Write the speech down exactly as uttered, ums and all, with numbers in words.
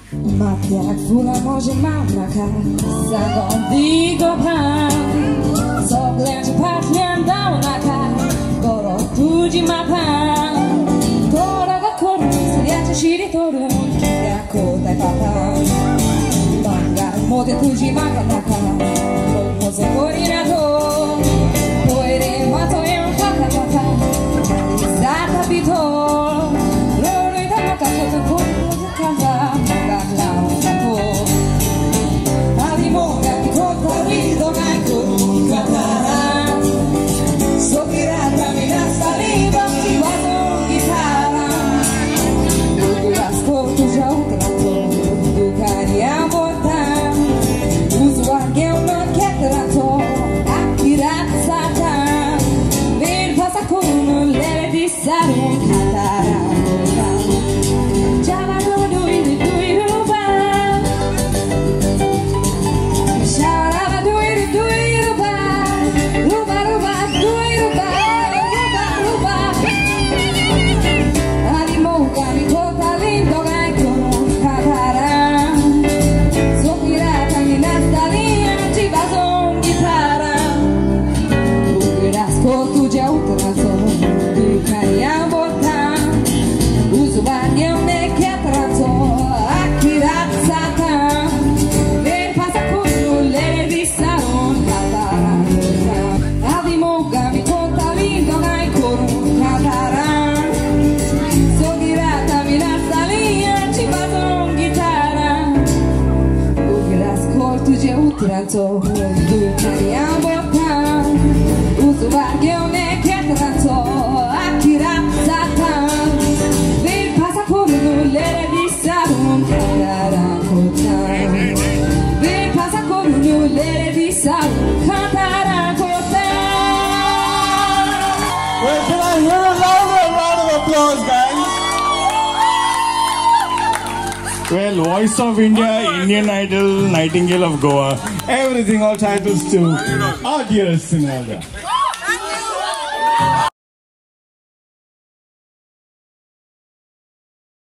Matják fulamos mamraka, zagon digo pan, zoglenci patlian daunaka, goro kuji mapan, goro ga koru, sriace shiri toru, yako dai papan, manga mode kuji manga naka, moze korinato, poere mato e un kaka kaka, zata bito, loro ida maka koto koru kaza. Tranto, du cariamo botta, uso barghione che tranto, akira satan, per passa con nulle di salon, cantara cotta, per passa con nulle di salon, cantara cotta. Well, can I hear a louder round of applause, guys? Well, Voice of India, Indian Idol, Nightingale of Goa, everything, all titles to our dearest Sinalda.